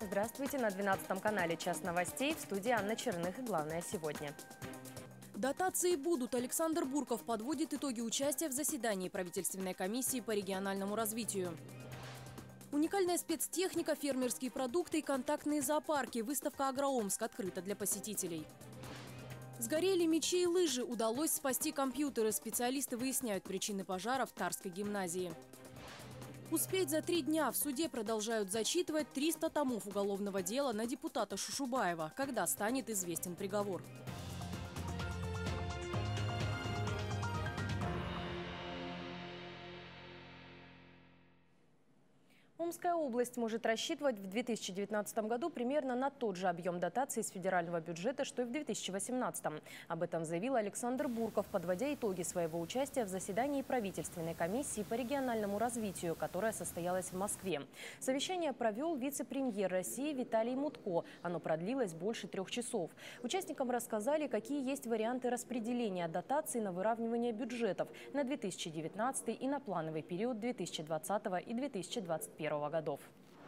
Здравствуйте, на 12 канале «Час новостей», в студии Анна Черных и главное сегодня. Дотации будут. Александр Бурков подводит итоги участия в заседании правительственной комиссии по региональному развитию. Уникальная спецтехника, фермерские продукты и контактные зоопарки. Выставка «Агроомск» открыта для посетителей. Сгорели мечи и лыжи. Удалось спасти компьютеры. Специалисты выясняют причины пожара в Тарской гимназии. Успеть за 3 дня. В суде продолжают зачитывать 300 томов уголовного дела на депутата Шушубаева. Когда станет известен приговор? Омская область может рассчитывать в 2019 году примерно на тот же объем дотаций из федерального бюджета, что и в 2018. Об этом заявил Александр Бурков, подводя итоги своего участия в заседании правительственной комиссии по региональному развитию, которое состоялось в Москве. Совещание провел вице-премьер России Виталий Мутко. Оно продлилось больше 3 часов. Участникам рассказали, какие есть варианты распределения дотаций на выравнивание бюджетов на 2019 и на плановый период 2020 и 2021 годов.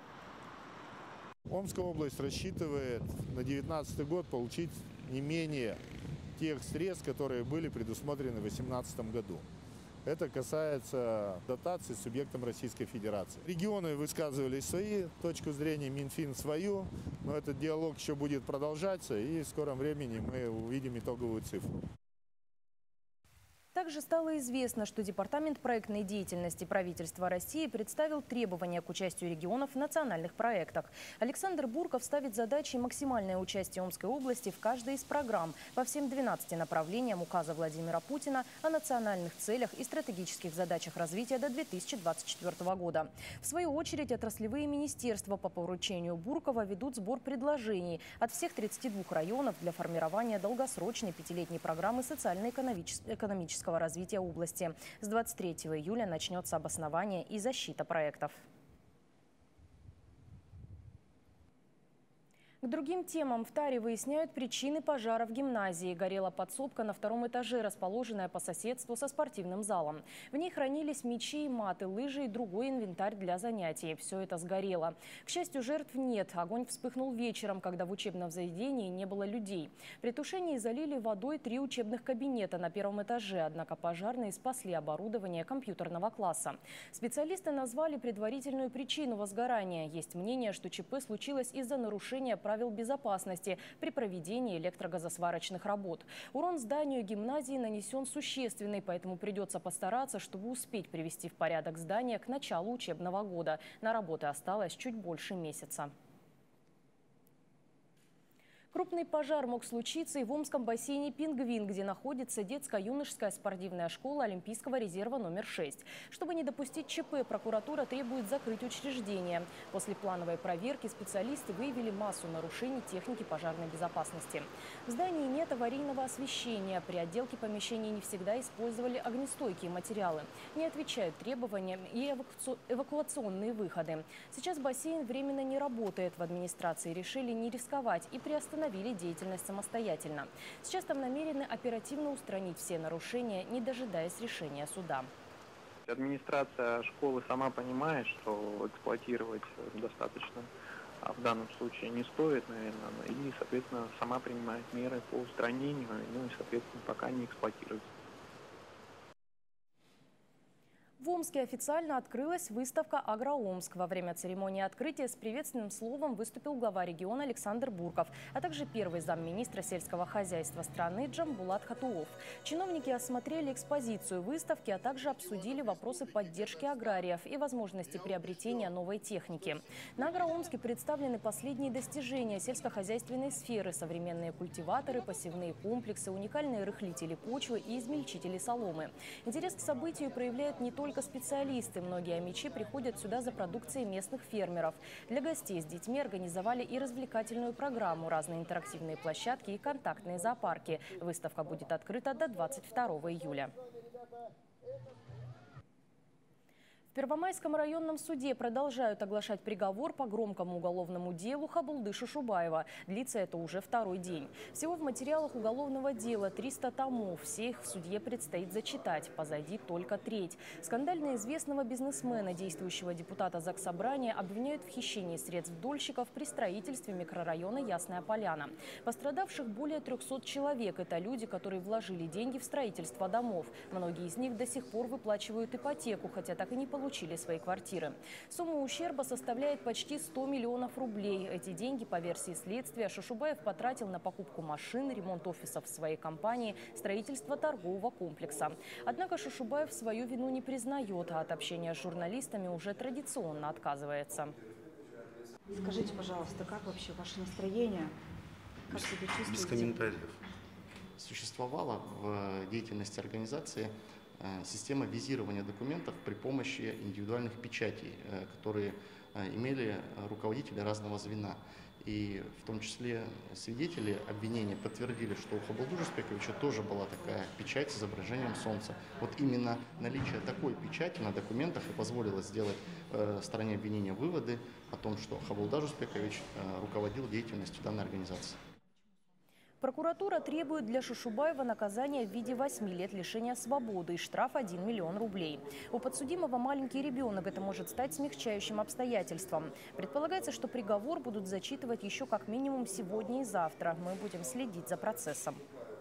Омская область рассчитывает на 2019 год получить не менее тех средств, которые были предусмотрены в 2018 году. Это касается дотаций субъектам Российской Федерации. Регионы высказывали свои точку зрения, Минфин свою, но этот диалог еще будет продолжаться, и в скором времени мы увидим итоговую цифру. Также стало известно, что Департамент проектной деятельности правительства России представил требования к участию регионов в национальных проектах. Александр Бурков ставит задачей максимальное участие Омской области в каждой из программ по всем 12 направлениям указа Владимира Путина о национальных целях и стратегических задачах развития до 2024 года. В свою очередь, отраслевые министерства по поручению Буркова ведут сбор предложений от всех 32 районов для формирования долгосрочной 5-летней программы социально-экономического развития области. С 23 июля начнется обоснование и защита проектов. К другим темам в Таре выясняют причины пожара в гимназии. Горела подсобка на 2-м этаже, расположенная по соседству со спортивным залом. В ней хранились мячи и маты, лыжи и другой инвентарь для занятий. Все это сгорело. К счастью, жертв нет. Огонь вспыхнул вечером, когда в учебном заведении не было людей. При тушении залили водой 3 учебных кабинета на 1-м этаже. Однако пожарные спасли оборудование компьютерного класса. Специалисты назвали предварительную причину возгорания. Есть мнение, что ЧП случилось из-за нарушения правил безопасности при проведении электрогазосварочных работ. Урон зданию гимназии нанесен существенный, поэтому придется постараться, чтобы успеть привести в порядок здание к началу учебного года. На работы осталось чуть больше месяца. Крупный пожар мог случиться и в Омском бассейне «Пингвин», где находится детско-юношеская спортивная школа Олимпийского резерва номер 6. Чтобы не допустить ЧП, прокуратура требует закрыть учреждение. После плановой проверки специалисты выявили массу нарушений техники пожарной безопасности. В здании нет аварийного освещения. При отделке помещений не всегда использовали огнестойкие материалы. Не отвечают требованиям и эвакуационные выходы. Сейчас бассейн временно не работает. В администрации решили не рисковать и приостановили деятельность самостоятельно. Сейчас там намерены оперативно устранить все нарушения, не дожидаясь решения суда. Администрация школы сама понимает, что эксплуатировать достаточно в данном случае не стоит, наверное, и, соответственно, сама принимает меры по устранению, ну и, соответственно, пока не эксплуатируется. В Омске официально открылась выставка «Агроомск». Во время церемонии открытия с приветственным словом выступил глава региона Александр Бурков, а также первый замминистра сельского хозяйства страны Джамбулат Хатуов. Чиновники осмотрели экспозицию выставки, а также обсудили вопросы поддержки аграриев и возможности приобретения новой техники. На Агроомске представлены последние достижения сельскохозяйственной сферы: современные культиваторы, посевные комплексы, уникальные рыхлители почвы и измельчители соломы. Интерес к событию проявляют не только специалисты. Многие омичи приходят сюда за продукцией местных фермеров. Для гостей с детьми организовали и развлекательную программу, разные интерактивные площадки и контактные зоопарки. Выставка будет открыта до 22 июля. В В Первомайском районном суде продолжают оглашать приговор по громкому уголовному делу Хабулды Шушубаева. Длится это уже второй день. Всего в материалах уголовного дела 300 томов. Все их в суде предстоит зачитать. Позади только треть. Скандально известного бизнесмена, действующего депутата Заксобрания, обвиняют в хищении средств дольщиков при строительстве микрорайона Ясная Поляна. Пострадавших более 300 человек. Это люди, которые вложили деньги в строительство домов. Многие из них до сих пор выплачивают ипотеку, хотя так и не получили свои квартиры. Сумма ущерба составляет почти 100 миллионов рублей. Эти деньги, по версии следствия, Шушубаев потратил на покупку машин, ремонт офисов в своей компании, строительство торгового комплекса. Однако Шушубаев свою вину не признает, а от общения с журналистами уже традиционно отказывается. Скажите, пожалуйста, как вообще ваше настроение? Как себя чувствуете? Без комментариев. Существовала в деятельности организации система визирования документов при помощи индивидуальных печатей, которые имели руководители разного звена. И в том числе свидетели обвинения подтвердили, что у Хабулды Жусупбековича тоже была такая печать с изображением солнца. Вот именно наличие такой печати на документах и позволило сделать стороне обвинения выводы о том, что Хабулда Жусупбекович руководил деятельностью данной организации. Прокуратура требует для Шушубаева наказания в виде 8 лет лишения свободы и штраф 1 миллион рублей. У подсудимого маленький ребенок, это может стать смягчающим обстоятельством. Предполагается, что приговор будут зачитывать еще как минимум сегодня и завтра. Мы будем следить за процессом.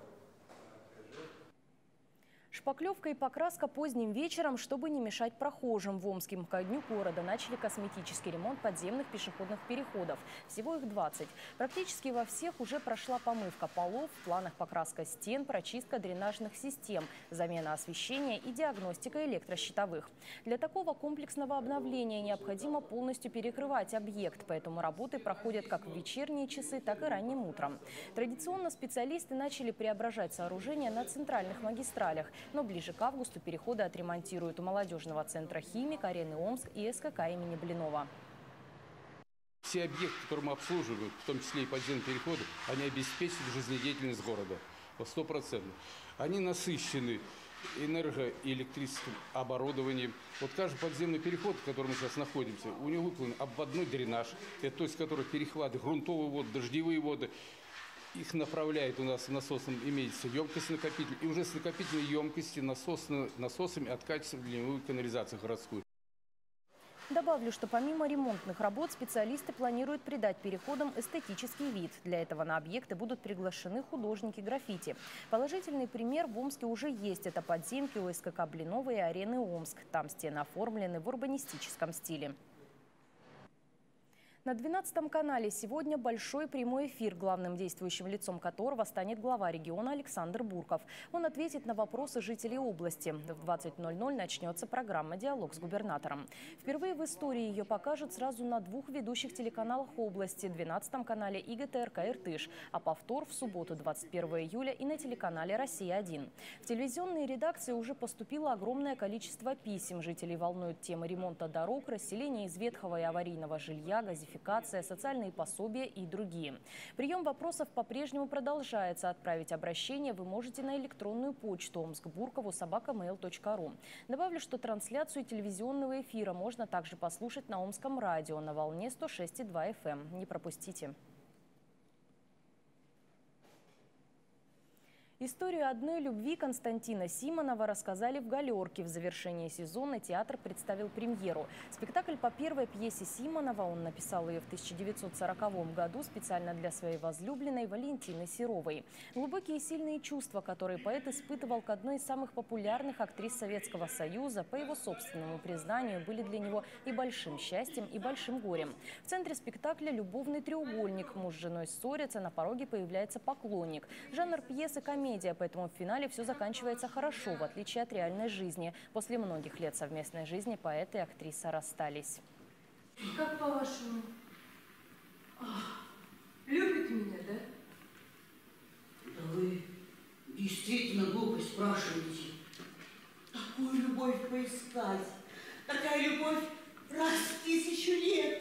Шпаклевка и покраска поздним вечером, чтобы не мешать прохожим. В Омске ко дню города начали косметический ремонт подземных пешеходных переходов. Всего их 20. Практически во всех уже прошла помывка полов, в планах покраска стен, прочистка дренажных систем, замена освещения и диагностика электрощитовых. Для такого комплексного обновления необходимо полностью перекрывать объект, поэтому работы проходят как в вечерние часы, так и ранним утром. Традиционно специалисты начали преображать сооружения на центральных магистралях. Но ближе к августу переходы отремонтируют у молодежного центра «Химик», арены «Омск» и СКК имени Блинова. Все объекты, которые мы обслуживаем, в том числе и подземные переходы, они обеспечивают жизнедеятельность города 100%. Они насыщены энерго- и электрическим оборудованием. Вот каждый подземный переход, в котором мы сейчас находимся, у него выполнен обводной дренаж, это то есть который перехватывает грунтовые воды, дождевые воды. Их направляет у нас в насосном, имеется емкость накопитель, и уже с накопительной емкости насосами откачивается в ливневую канализацию городскую. Добавлю, что помимо ремонтных работ специалисты планируют придать переходам эстетический вид. Для этого на объекты будут приглашены художники граффити. Положительный пример в Омске уже есть. Это подземки у СКК Блинова и арены «Омск». Там стены оформлены в урбанистическом стиле. На 12 канале сегодня большой прямой эфир, главным действующим лицом которого станет глава региона Александр Бурков. Он ответит на вопросы жителей области. В 20:00 начнется программа «Диалог с губернатором». Впервые в истории ее покажут сразу на 2 ведущих телеканалах области – 12 канале и ГТРК «Иртыш», а повтор в субботу 21 июля и на телеканале «Россия-1». В телевизионные редакции уже поступило огромное количество писем. Жителей волнуют темы ремонта дорог, расселения из ветхого и аварийного жилья, газификации, социальные пособия и другие. Прием вопросов по-прежнему продолжается. Отправить обращение вы можете на электронную почту omskburkovu@mail.ru. Добавлю, что трансляцию телевизионного эфира можно также послушать на Омском радио на волне 106,2 FM. Не пропустите. Историю одной любви Константина Симонова рассказали в «Галерке». В завершении сезона театр представил премьеру. Спектакль по первой пьесе Симонова, он написал ее в 1940 году специально для своей возлюбленной Валентины Серовой. Глубокие и сильные чувства, которые поэт испытывал к одной из самых популярных актрис Советского Союза, по его собственному признанию, были для него и большим счастьем, и большим горем. В центре спектакля любовный треугольник. Муж с женой ссорятся, на пороге появляется поклонник. Жанр пьесы – комедия. Поэтому в финале все заканчивается хорошо, в отличие от реальной жизни. После многих лет совместной жизни поэт и актриса расстались. Как по-вашему, любит меня, да? Да вы действительно глупо спрашиваете. Такую любовь поискать. Такая любовь раз в 1000 лет.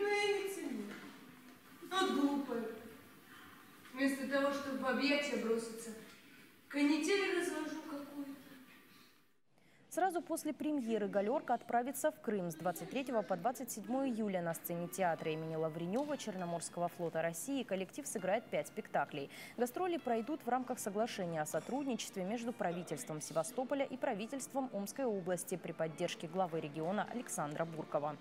Вот глупая. Вместо того, чтобы в объятия броситься, канитель развожу какую-то. Сразу после премьеры «Галерка» отправится в Крым с 23 по 27 июля на сцене театра имени Лавренева Черноморского флота России. Коллектив сыграет 5 спектаклей. Гастроли пройдут в рамках соглашения о сотрудничестве между правительством Севастополя и правительством Омской области при поддержке главы региона Александра Буркова.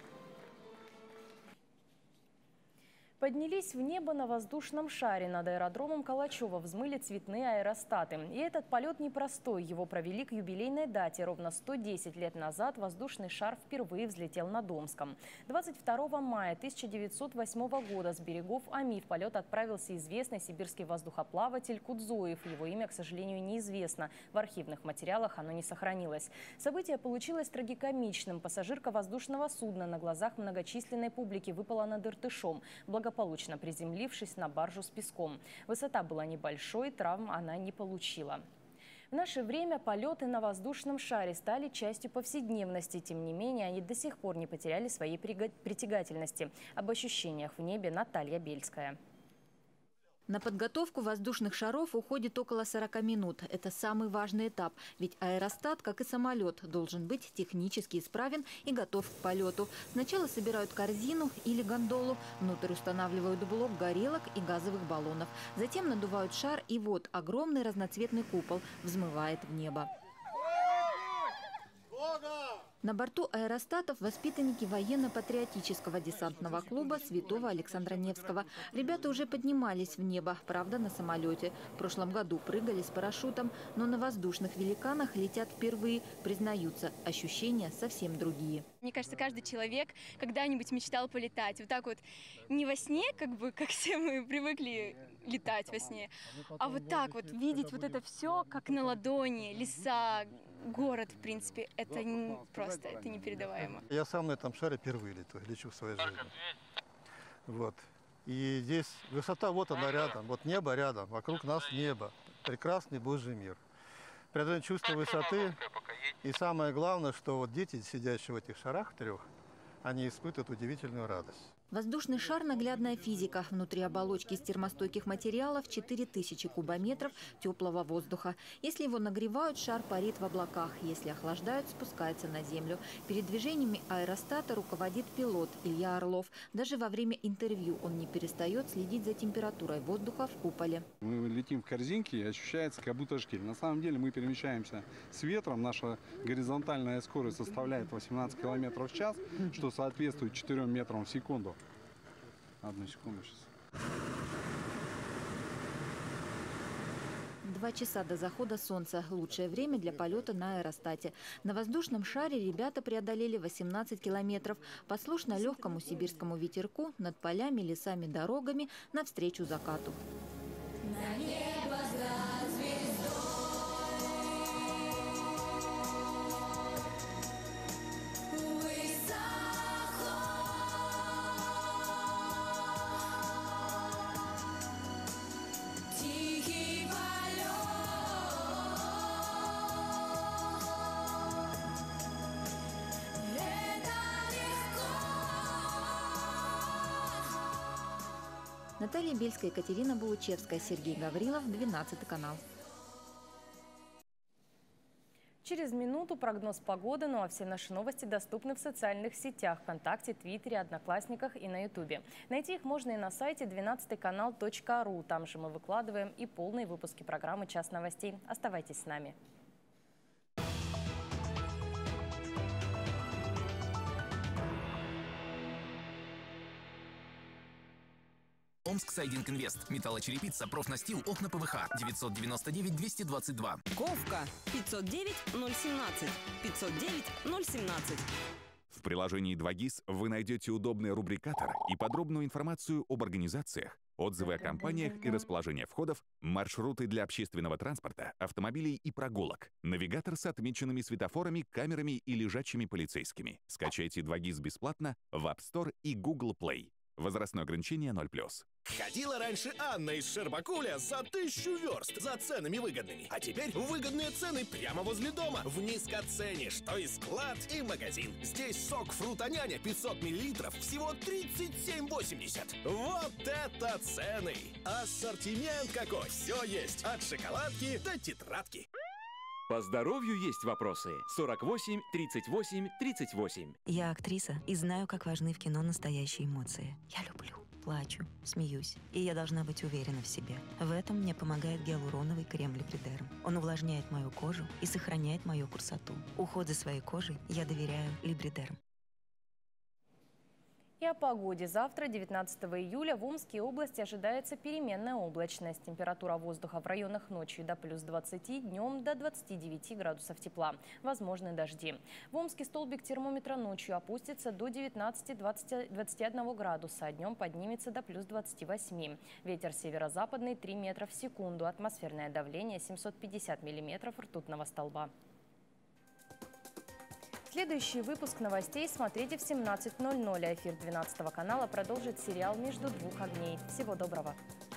Поднялись в небо на воздушном шаре. Над аэродромом Калачева взмыли цветные аэростаты. И этот полет непростой. Его провели к юбилейной дате. Ровно 110 лет назад воздушный шар впервые взлетел над Омском. 22 мая 1908 года с берегов Оми в полет отправился известный сибирский воздухоплаватель Кудзоев. Его имя, к сожалению, неизвестно. В архивных материалах оно не сохранилось. Событие получилось трагикомичным. Пассажирка воздушного судна на глазах многочисленной публики выпала над Иртышом, благополучно приземлившись на баржу с песком. Высота была небольшой, травм она не получила. В наше время полеты на воздушном шаре стали частью повседневности. Тем не менее, они до сих пор не потеряли своей притягательности. Об ощущениях в небе Наталья Бельская. На подготовку воздушных шаров уходит около 40 минут. Это самый важный этап, ведь аэростат, как и самолет, должен быть технически исправен и готов к полету. Сначала собирают корзину или гондолу, внутрь устанавливают блок горелок и газовых баллонов. Затем надувают шар, и вот огромный разноцветный купол взмывает в небо. На борту аэростатов воспитанники военно-патриотического десантного клуба Святого Александра Невского. Ребята уже поднимались в небо, правда, на самолете. В прошлом году прыгали с парашютом, но на воздушных великанах летят впервые. Признаются, ощущения совсем другие. Мне кажется, каждый человек когда-нибудь мечтал полетать. Вот так вот не во сне, как все мы привыкли летать во сне, а вот так вот видеть вот это все как на ладони, леса, город, в принципе, это просто, это непередаваемо. Я сам на этом шаре впервые лечу в своей жизни. Вот. И здесь высота, вот она рядом, вот небо рядом, вокруг нас небо. Прекрасный Божий мир. Преодоление чувства высоты. И самое главное, что вот дети, сидящие в этих шарах трех, они испытывают удивительную радость. Воздушный шар – наглядная физика. Внутри оболочки из термостойких материалов 4000 кубометров теплого воздуха. Если его нагревают, шар парит в облаках. Если охлаждают, спускается на землю. Передвижениями аэростата руководит пилот Илья Орлов. Даже во время интервью он не перестает следить за температурой воздуха в куполе. Мы летим в корзинке, и ощущается, как будто шкиль. На самом деле мы перемещаемся с ветром. Наша горизонтальная скорость составляет 18 км в час, что соответствует 4 метрам в секунду. Одну секунду сейчас. 2 часа до захода солнца – лучшее время для полета на аэростате. На воздушном шаре ребята преодолели 18 километров. Послушно легкому сибирскому ветерку, над полями, лесами, дорогами, навстречу закату. На небо за звездой. Наталья Бельская, Екатерина Булучевская, Сергей Гаврилов, 12 канал. Через минуту прогноз погоды, ну а все наши новости доступны в социальных сетях ВКонтакте, Твиттере, Одноклассниках и на Ютубе. Найти их можно и на сайте 12kanal.ru. Там же мы выкладываем и полные выпуски программы «Час новостей». Оставайтесь с нами. Омск Сайдинг Инвест. Металлочерепица, профнастил, окна ПВХ. 999-222. Ковка. 509-017. 509-017. В приложении 2GIS вы найдете удобный рубрикатор и подробную информацию об организациях, отзывы о компаниях и расположение входов, маршруты для общественного транспорта, автомобилей и прогулок, навигатор с отмеченными светофорами, камерами и лежачими полицейскими. Скачайте 2GIS бесплатно в App Store и Google Play. Возрастное ограничение 0+. Ходила раньше Анна из Шербакуля за 1000 верст за ценами выгодными. А теперь выгодные цены прямо возле дома. В низкоцене, что и склад, и магазин. Здесь сок Фрутоняня 500 мл всего 37,80. Вот это цены! Ассортимент какой! Все есть, от шоколадки до тетрадки. По здоровью есть вопросы. 48 38 38. Я актриса и знаю, как важны в кино настоящие эмоции. Я люблю, плачу, смеюсь. И я должна быть уверена в себе. В этом мне помогает гиалуроновый крем Либридерм. Он увлажняет мою кожу и сохраняет мою красоту. Уход за своей кожей я доверяю Либридерм. И о погоде. Завтра, 19 июля, в Омской области ожидается переменная облачность. Температура воздуха в районах ночью до плюс 20, днем до 29 градусов тепла. Возможны дожди. В Омске столбик термометра ночью опустится до 19-21 градуса, а днем поднимется до плюс 28. Ветер северо-западный 3 метра в секунду. Атмосферное давление 750 миллиметров ртутного столба. Следующий выпуск новостей смотрите в 17:00. Эфир 12 канала продолжит сериал «Между двух огней». Всего доброго!